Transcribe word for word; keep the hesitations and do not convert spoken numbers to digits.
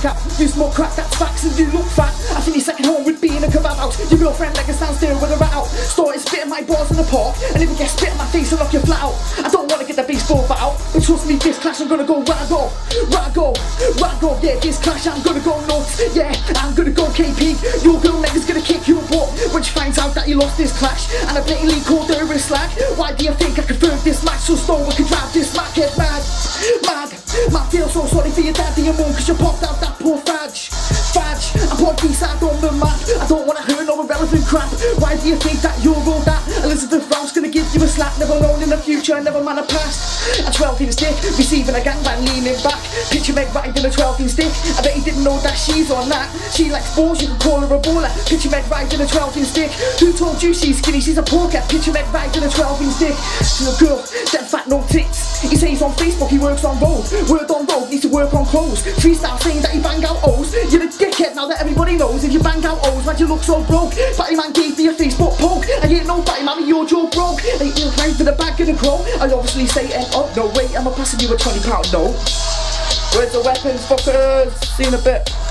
back out. You smoke crack, that's facts, and you look fat. I think your second home would be in a kebab house. Your girlfriend like a stand still with a rat out. Started spitting my balls in the park, and if you get spit in my face, I'll knock you flat out. I don't wanna get the baseball bat out, but trust me, this clash I'm gonna go rago, rago, rago. Yeah, this clash I'm gonna go nuts. Yeah, I'm gonna go K P. Your girl nigga's gonna kick you apart when she finds out that you lost this clash. And I blatantly called her a slag. Why do you think I confirmed this match so slow I can drive this Mac head mad? Mad, man, feel so sorry for your daddy and mum, cause you popped out that poor fudge. Fudge, I'm on B-side on the map. I don't wanna hear no irrelevant crap. Why do you think that you're all that? Elizabeth Brown's gonna give you a slap. Never known in the future, never man a past. A twelve inch stick, receiving a gangbang leaning back. Picture Meg riding a twelve inch stick. I bet he didn't know that she's on that. She likes balls, you can call her a baller. Picture Meg riding a twelve inch stick. Who told you she's skinny? She's a porker. Picture Meg riding a twelve inch stick. To a girl, them fat no tits. He says on Facebook he works on road. Word on road, needs to work on clothes. Freestyle saying that he bang out O's. You're a dickhead now that everybody knows. If you bang out O's, why'd you look so broke? Batty man gave me a Facebook poke. I ain't no batty man, you're Joe broke. Ain't you right for the back of the crow? I obviously say, eh, oh no wait, I'm a passing you a twenty pound note. Where's the weapons, fuckers? See you in a bit.